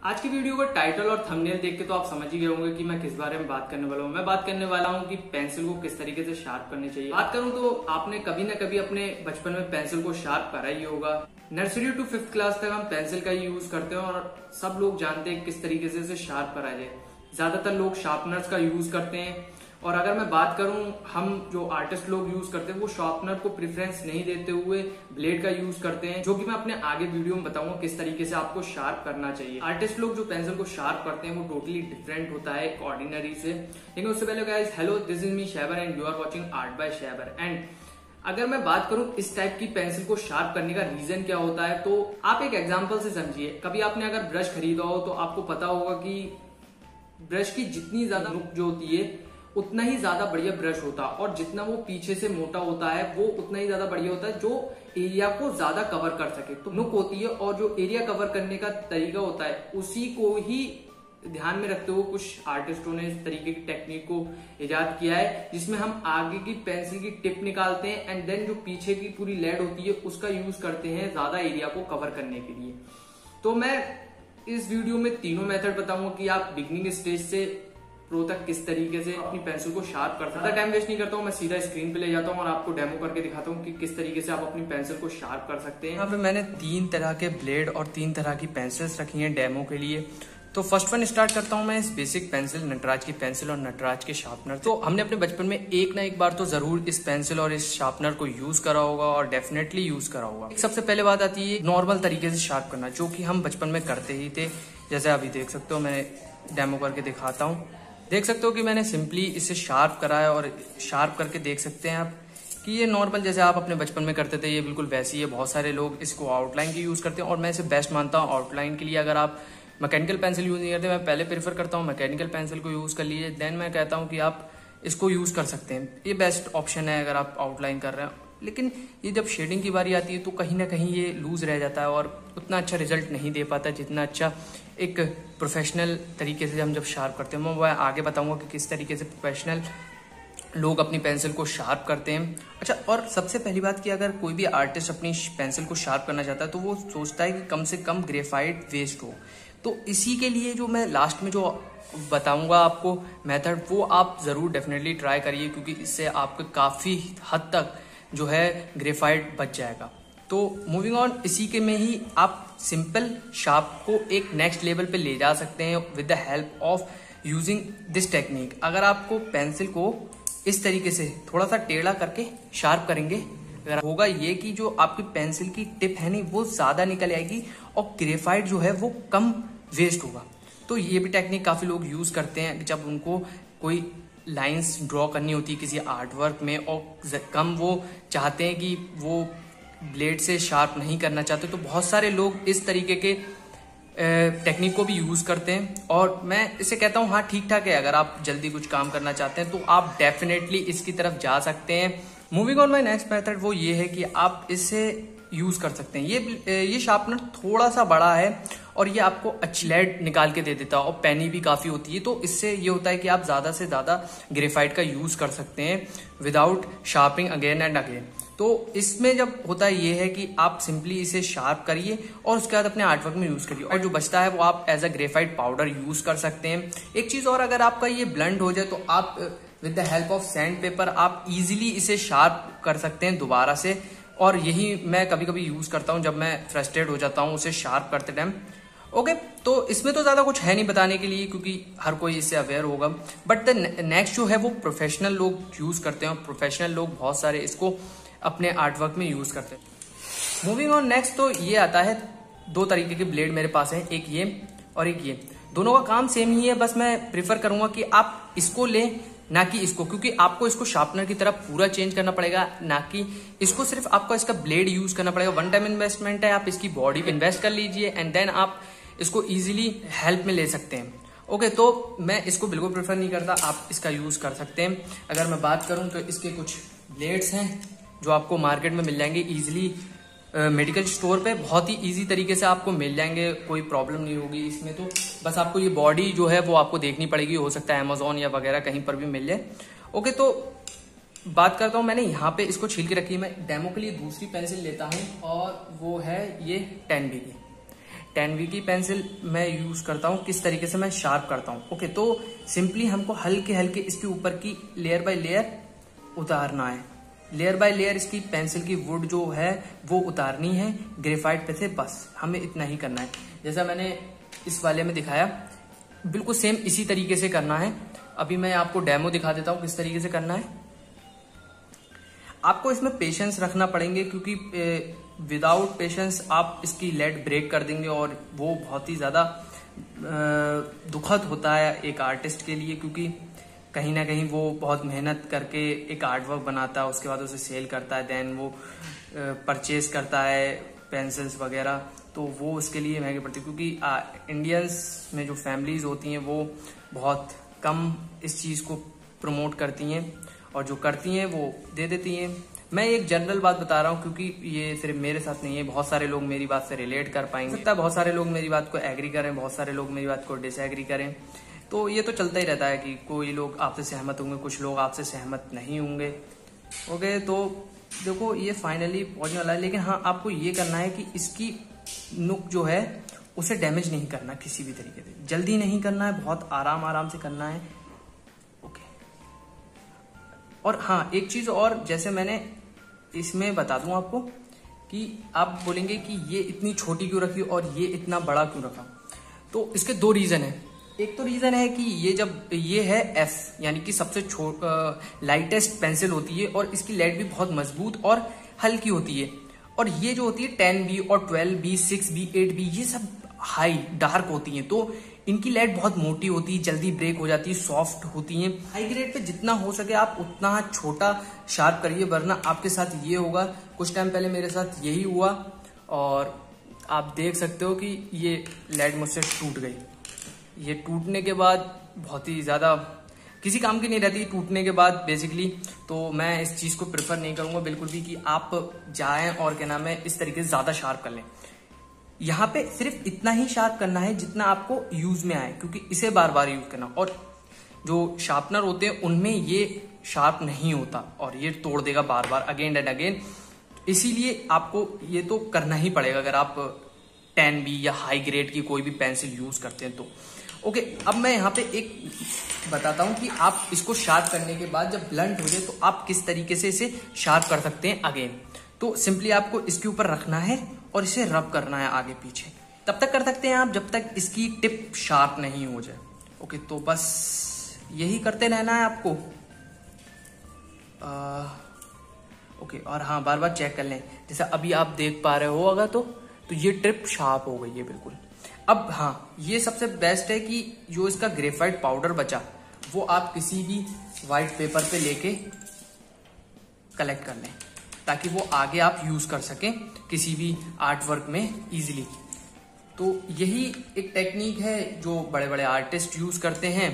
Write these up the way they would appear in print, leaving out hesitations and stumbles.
आज की वीडियो का टाइटल और थंबनेल देख के तो आप समझ ही गए होंगे कि मैं किस बारे में बात करने वाला हूँ। मैं बात करने वाला हूँ कि पेंसिल को किस तरीके से शार्प करनी चाहिए। बात करूँ तो आपने कभी ना कभी अपने बचपन में पेंसिल को शार्प करा ही होगा। नर्सरी टू 5th क्लास तक हम पेंसिल का ही यूज करते हैं और सब लोग जानते हैं किस तरीके से इसे शार्प करा जाए। ज्यादातर लोग शार्पनर्स का यूज करते हैं और अगर मैं बात करूं, हम जो आर्टिस्ट लोग यूज करते हैं वो शार्पनर को प्रेफरेंस नहीं देते हुए ब्लेड का यूज करते हैं, जो कि मैं अपने आगे वीडियो में बताऊंगा किस तरीके से आपको शार्प करना चाहिए। आर्टिस्ट लोग जो पेंसिल को शार्प करते हैं वो टोटली डिफरेंट होता है ऑर्डिनरी से। लेकिन उससे पहले guys, hello, this is me Shaber and you are watching art by Shaber. And अगर मैं बात करूं इस टाइप की पेंसिल को शार्प करने का रीजन क्या होता है, तो आप एक एग्जांपल से समझिए। कभी आपने अगर ब्रश खरीदा हो तो आपको पता होगा कि ब्रश की जितनी ज्यादा नुक जो होती है उतना ही ज्यादा बढ़िया ब्रश होता है, और जितना वो पीछे से मोटा होता है वो उतना ही ज्यादा बढ़िया होता है जो एरिया को ज्यादा कवर कर सके। तो नुक होती है और जो एरिया कवर करने का तरीका होता है उसी को ही ध्यान में रखते हुए कुछ आर्टिस्टों ने इस तरीके की टेक्निक को इजाद किया है, जिसमें हम आगे की पेंसिल की टिप निकालते हैं एंड देन जो पीछे की पूरी लेड होती है उसका यूज करते हैं ज्यादा एरिया को कवर करने के लिए। तो मैं इस वीडियो में तीनों मेथड बताऊंगा कि आप बिगिनिंग स्टेज से प्रो तक किस तरीके से अपनी पेंसिल को शार्प कर सकते हैं। टाइम वेस्ट नहीं करता हूँ, मैं सीधा स्क्रीन पे ले जाता हूँ और आपको डेमो करके दिखाता हूँ कि किस तरीके से आप अपनी पेंसिल को शार्प कर सकते हैं। यहाँ पे मैंने 3 तरह के ब्लेड और 3 तरह की पेंसिल्स रखी हैं डेमो के लिए। तो फर्स्ट वन स्टार्ट करता हूँ मैं इस बेसिक पेंसिल, नटराज की पेंसिल और नटराज के शार्पनर। तो हमने अपने बचपन में एक ना एक बार तो जरूर इस पेंसिल और इस शार्पनर को यूज करा होगा और डेफिनेटली यूज करा होगा। सबसे पहले बात आती है नॉर्मल तरीके से शार्प करना, जो कि हम बचपन में करते ही थे। जैसे अभी देख सकते हो, मैं डेमो करके दिखाता हूँ। देख सकते हो कि मैंने सिंपली इसे शार्प करा है और शार्प करके देख सकते हैं आप कि ये नॉर्मल जैसे आप अपने बचपन में करते थे ये बिल्कुल वैसी है। बहुत सारे लोग इसको आउटलाइन की यूज करते हैं और मैं इसे बेस्ट मानता हूँ आउटलाइन के लिए। अगर आप मैकेनिकल पेंसिल यूज नहीं करते, मैं पहले प्रेफर करता हूँ मैकेनिकल पेंसिल को यूज कर लीजिए, देन मैं कहता हूँ कि आप इसको यूज कर सकते हैं। ये बेस्ट ऑप्शन है अगर आप आउटलाइन कर रहे हैं। लेकिन ये जब शेडिंग की बारी आती है तो कहीं ना कहीं ये लूज रह जाता है और उतना अच्छा रिजल्ट नहीं दे पाता जितना अच्छा एक प्रोफेशनल तरीके से हम जब शार्प करते हैं। मैं आगे बताऊंगा कि किस तरीके से प्रोफेशनल लोग अपनी पेंसिल को शार्प करते हैं। अच्छा, और सबसे पहली बात कि अगर कोई भी आर्टिस्ट अपनी पेंसिल को शार्प करना चाहता है तो वो सोचता है कि कम से कम ग्रेफाइट वेस्ट हो। तो इसी के लिए जो मैं लास्ट में जो बताऊंगा आपको मेथड, वो आप जरूर डेफिनेटली ट्राई करिए, क्योंकि इससे आपको काफी हद तक जो है ग्रेफाइट बच जाएगा। तो मूविंग ऑन, इसी के में ही आप सिंपल शार्प को एक नेक्स्ट लेवल पे ले जा सकते हैं with the help of using this technique. अगर आपको पेंसिल को इस तरीके से थोड़ा सा टेढ़ा करके शार्प करेंगे, अगर होगा ये कि जो आपकी पेंसिल की टिप है नहीं वो ज्यादा निकल आएगी और ग्रेफाइट जो है वो कम वेस्ट होगा। तो ये भी टेक्निक काफी लोग यूज करते हैं जब उनको कोई लाइंस ड्रॉ करनी होती है किसी आर्ट वर्क में और कम वो चाहते हैं कि वो ब्लेड से शार्प नहीं करना चाहते, तो बहुत सारे लोग इस तरीके के टेक्निक को भी यूज करते हैं। और मैं इसे कहता हूँ हाँ ठीक ठाक है, अगर आप जल्दी कुछ काम करना चाहते हैं तो आप डेफिनेटली इसकी तरफ जा सकते हैं। Moving on, my next method वो ये है कि आप इसे यूज कर सकते हैं। ये शार्पनर थोड़ा सा बड़ा है और ये आपको अच्छी लेड निकाल के दे देता है और पैनी भी काफी होती है। तो इससे ये होता है कि आप ज्यादा से ज्यादा ग्रेफाइट का यूज कर सकते हैं without sharpening again and again. तो इसमें जब होता है ये है कि आप सिंपली इसे शार्प करिए और उसके बाद अपने आर्टवर्क में यूज करिए, और जो बचता है वो आप as a graphite powder use कर सकते हैं। एक चीज और, अगर आपका ये ब्लंड हो जाए तो आप with the help of sand paper आप इजीली इसे शार्प कर सकते हैं दोबारा से। और यही मैं कभी कभी यूज करता हूं जब मैं फ्रस्ट्रेट हो जाता हूं उसे शार्प करते टाइम। ओके, तो इसमें तो ज्यादा कुछ है नहीं बताने के लिए क्योंकि हर कोई इससे अवेयर होगा। बट द नेक्स्ट जो है वो प्रोफेशनल लोग यूज करते हैं और प्रोफेशनल लोग बहुत सारे इसको अपने आर्टवर्क में यूज करते हैं। मूविंग ऑन नेक्स्ट, तो ये आता है 2 तरीके के ब्लेड मेरे पास है, एक ये और एक ये। दोनों का काम सेम ही है, बस मैं प्रिफर करूंगा कि आप इसको लें ना कि इसको, क्योंकि आपको इसको शार्पनर की तरह पूरा चेंज करना पड़ेगा, ना कि इसको सिर्फ आपको इसका ब्लेड यूज करना पड़ेगा। वन टाइम इन्वेस्टमेंट है, आप इसकी बॉडी पे इन्वेस्ट कर लीजिए एंड देन आप इसको इजीली हेल्प में ले सकते हैं। ओके, तो मैं इसको बिल्कुल प्रेफर नहीं करता, आप इसका यूज कर सकते हैं। अगर मैं बात करूं तो इसके कुछ ब्लेड्स हैं जो आपको मार्केट में मिल जाएंगे इजीली, मेडिकल स्टोर पे बहुत ही इजी तरीके से आपको मिल जाएंगे, कोई प्रॉब्लम नहीं होगी इसमें। तो बस आपको ये बॉडी जो है वो आपको देखनी पड़ेगी, हो सकता है अमेजोन या वगैरह कहीं पर भी मिल जाए। ओके, तो बात करता हूँ, मैंने यहाँ पे इसको छील के रखी है। मैं डेमो के लिए दूसरी पेंसिल लेता हूँ और वो है ये 10B की। 10B की पेंसिल मैं यूज करता हूँ, किस तरीके से मैं शार्प करता हूँ। ओके, तो सिंपली हमको हल्के हल्के इसके ऊपर की लेयर बाय लेयर उतारना है। लेयर बाय लेयर इसकी पेंसिल की वुड जो है वो उतारनी है ग्रेफाइट पे से, बस हमें इतना ही करना है। जैसा मैंने इस वाले में दिखाया बिल्कुल सेम इसी तरीके से करना है। अभी मैं आपको डेमो दिखा देता हूँ किस तरीके से करना है। आपको इसमें पेशेंस रखना पड़ेंगे, क्योंकि विदाउट पेशेंस आप इसकी लेड ब्रेक कर देंगे और वो बहुत ही ज्यादा दुखद होता है एक आर्टिस्ट के लिए, क्योंकि कहीं ना कहीं वो बहुत मेहनत करके एक आर्ट वर्क बनाता है, उसके बाद उसे सेल करता है, देन वो परचेज करता है पेंसिल्स वगैरह, तो वो उसके लिए महंगे पड़ती है। क्योंकि इंडियंस में जो फैमिलीज होती हैं वो बहुत कम इस चीज़ को प्रमोट करती हैं, और जो करती हैं वो दे देती हैं। मैं एक जनरल बात बता रहा हूँ, क्योंकि ये सिर्फ मेरे साथ नहीं है, बहुत सारे लोग मेरी बात से रिलेट कर पाएंगे। सकता है बहुत सारे लोग मेरी बात को एग्री करें, बहुत सारे लोग मेरी बात को डिसएग्री करें, तो ये तो चलता ही रहता है कि कोई लोग आपसे सहमत होंगे, कुछ लोग आपसे सहमत नहीं होंगे। ओके, तो देखो ये फाइनली पहुंचने वाला है, लेकिन हाँ आपको ये करना है कि इसकी नुक जो है उसे डैमेज नहीं करना किसी भी तरीके से, जल्दी नहीं करना है, बहुत आराम आराम से करना है। ओके, और हाँ एक चीज और, जैसे मैंने इसमें बता दूं आपको कि आप बोलेंगे कि ये इतनी छोटी क्यों रखी और ये इतना बड़ा क्यों रखा, तो इसके दो रीजन है। एक तो रीजन है कि ये जब ये है एफ यानी कि सबसे लाइटेस्ट पेंसिल होती है, और इसकी लेड भी बहुत मजबूत और हल्की होती है, और ये जो होती है 10B और 12B 6B 8B ये सब हाई डार्क होती हैं, तो इनकी लेड बहुत मोटी होती है, जल्दी ब्रेक हो जाती है, सॉफ्ट होती हैं। हाई ग्रेड पे जितना हो सके आप उतना छोटा शार्प करिए, वरना आपके साथ ये होगा। कुछ टाइम पहले मेरे साथ यही हुआ, और आप देख सकते हो कि ये लेड मुझसे टूट गई। ये टूटने के बाद बहुत ही ज्यादा किसी काम की नहीं रहती टूटने के बाद बेसिकली, तो मैं इस चीज को प्रेफर नहीं करूंगा बिल्कुल भी कि आप जाएं और क्या नाम है इस तरीके से ज्यादा शार्प कर लें। यहाँ पे सिर्फ इतना ही शार्प करना है जितना आपको यूज में आए, क्योंकि इसे बार बार यूज करना, और जो शार्पनर होते हैं उनमें ये शार्प नहीं होता और ये तोड़ देगा बार बार अगेन एंड अगेन। इसीलिए आपको ये तो करना ही पड़ेगा अगर आप 10B या हाई ग्रेड की कोई भी पेंसिल यूज करते हैं तो। ओके, अब मैं यहाँ पे एक बताता हूँ कि आप इसको शार्प करने के बाद जब ब्लंट हो जाए तो आप किस तरीके से इसे शार्प कर सकते हैं अगेन। तो सिंपली आपको इसके ऊपर रखना है और इसे रब करना है आगे पीछे, तब तक कर सकते हैं आप जब तक इसकी टिप शार्प नहीं हो जाए। ओके, तो बस यही करते रहना है आपको। ओके, और हाँ बार बार चेक कर लें, जैसा अभी आप देख पा रहे हो अगर तो ये ट्रिप शार्प हो गई है बिल्कुल। अब हाँ ये सबसे बेस्ट है कि जो इसका ग्रेफाइट पाउडर बचा वो आप किसी भी व्हाइट पेपर पे लेके कलेक्ट कर लें, ताकि वो आगे आप यूज कर सकें किसी भी आर्ट वर्क में इजीली। तो यही एक टेक्निक है जो बड़े बड़े आर्टिस्ट यूज करते हैं।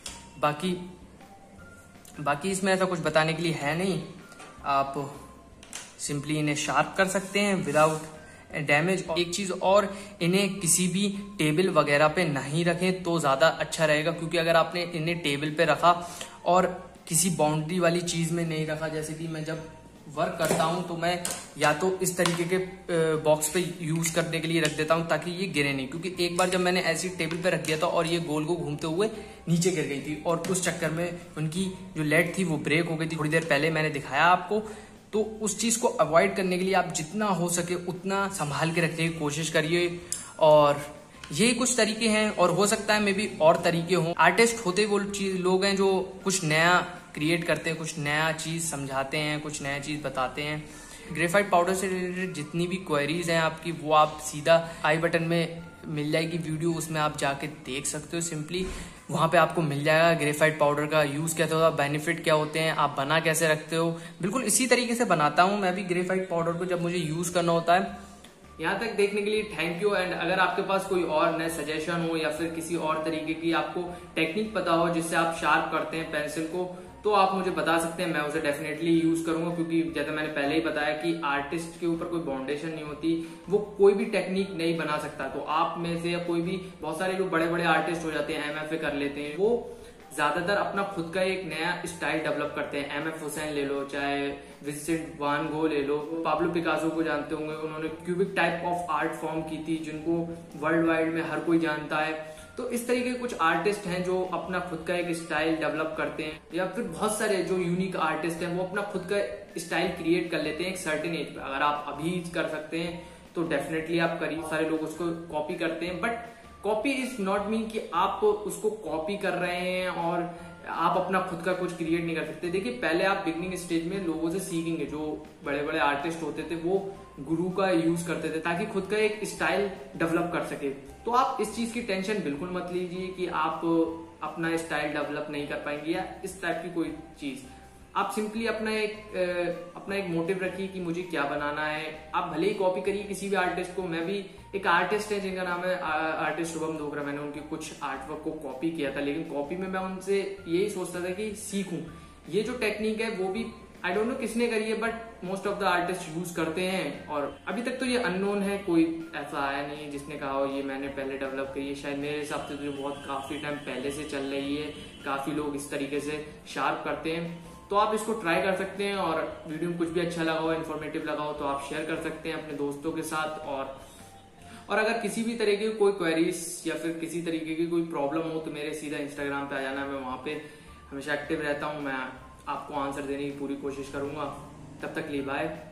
बाकी इसमें ऐसा कुछ बताने के लिए है नहीं, आप सिंपली इन्हें शार्प कर सकते हैं विदाउट डैमेज। एक चीज और, इन्हें किसी भी टेबल वगैरह पे नहीं रखें तो ज्यादा अच्छा रहेगा, क्योंकि अगर आपने इन्हें टेबल पे रखा और किसी बाउंड्री वाली चीज में नहीं रखा, जैसे कि मैं जब वर्क करता हूं तो मैं या तो इस तरीके के बॉक्स पे यूज करने के लिए रख देता हूं ताकि ये गिरे नहीं, क्योंकि एक बार जब मैंने ऐसी टेबल पे रख दिया था और ये गोल को घूमते हुए नीचे गिर गई थी, और उस चक्कर में उनकी जो लेड थी वो ब्रेक हो गई थी। थोड़ी देर पहले मैंने दिखाया आपको। तो उस चीज को अवॉइड करने के लिए आप जितना हो सके उतना संभाल के रखने की कोशिश करिए, और यही कुछ तरीके हैं। और हो सकता है मे बी और तरीके हों। आर्टिस्ट होते वो लोग हैं जो कुछ नया क्रिएट करते हैं, कुछ नया चीज समझाते हैं, कुछ नया चीज बताते हैं। ग्रेफाइट पाउडर से रिलेटेड जितनी भी क्वेरीज हैं आपकी, वो आप सीधा आई बटन में मिल जाएगी वीडियो, उसमें आप जाके देख सकते हो। सिंपली वहां पे आपको मिल जाएगा ग्रेफाइट पाउडर का यूज कैसे होता है, बेनिफिट क्या होते हैं, आप बना कैसे रखते हो। बिल्कुल इसी तरीके से बनाता हूं मैं भी ग्रेफाइट पाउडर को जब मुझे यूज करना होता है। यहाँ तक देखने के लिए थैंक यू। एंड अगर आपके पास कोई और नए सजेशन हो या फिर किसी और तरीके की आपको टेक्निक पता हो जिससे आप शार्प करते हैं पेंसिल को, तो आप मुझे बता सकते हैं, मैं उसे डेफिनेटली यूज करूंगा। क्योंकि जैसे मैंने पहले ही बताया कि आर्टिस्ट के ऊपर कोई बाउंडेशन नहीं होती, वो कोई भी टेक्निक नहीं बना सकता। तो आप में से या कोई भी, बहुत सारे लोग बड़े बड़े आर्टिस्ट हो जाते हैं, MFA कर लेते हैं, वो ज्यादातर अपना खुद का एक नया स्टाइल डेवलप करते हैं। एम एफ हुसैन ले लो, चाहे विंसेंट वान गो ले लो, पाब्लो पिकासो को जानते होंगे, उन्होंने cubic type of art form की थी जिनको वर्ल्ड वाइड में हर कोई जानता है। तो इस तरीके के कुछ आर्टिस्ट हैं जो अपना खुद का एक स्टाइल डेवलप करते हैं, या फिर बहुत सारे जो यूनिक आर्टिस्ट हैं वो अपना खुद का स्टाइल क्रिएट कर लेते हैं एक सर्टेन एज पे। अगर आप अभी कर सकते हैं तो डेफिनेटली आप करिए। सारे लोग उसको कॉपी करते हैं, but copy is not mean कि आप उसको कॉपी कर रहे हैं और आप अपना खुद का कुछ क्रिएट नहीं कर सकते। देखिए, पहले आप बिगनिंग स्टेज में लोगों से सीखेंगे। जो बड़े बड़े आर्टिस्ट होते थे वो गुरु का यूज करते थे ताकि खुद का एक स्टाइल डेवलप कर सके। तो आप इस चीज की टेंशन बिल्कुल मत लीजिए कि आप अपना स्टाइल डेवलप नहीं कर पाएंगे या इस टाइप की कोई चीज। आप सिंपली अपना एक मोटिव रखिए कि मुझे क्या बनाना है। आप भले ही कॉपी करिए किसी भी आर्टिस्ट को। मैं भी एक आर्टिस्ट है जिनका नाम है आर्टिस्ट शुभम डोगरा, मैंने उनके कुछ आर्टवर्क को कॉपी किया था, लेकिन कॉपी में मैं उनसे यही सोचता था कि सीखूं। ये जो टेक्निक है वो भी आई डोंट नो किसने करी है, but most of the artist use करते हैं और अभी तक तो ये अननोन है। कोई ऐसा आया नहीं जिसने कहा हो ये मैंने पहले डेवलप करी है। शायद मेरे हिसाब से तो बहुत काफी टाइम पहले से चल रही है, काफी लोग इस तरीके से शार्प करते हैं। तो आप इसको ट्राई कर सकते हैं, और वीडियो में कुछ भी अच्छा लगा हो, इन्फॉर्मेटिव लगा हो तो आप शेयर कर सकते हैं अपने दोस्तों के साथ। और अगर किसी भी तरीके की कोई क्वेरीज या फिर किसी तरीके की कोई प्रॉब्लम हो तो मेरे सीधा इंस्टाग्राम पे आ जाना। मैं वहां पे हमेशा एक्टिव रहता हूँ, मैं आपको आंसर देने की पूरी कोशिश करूंगा। तब तक लिए बाय।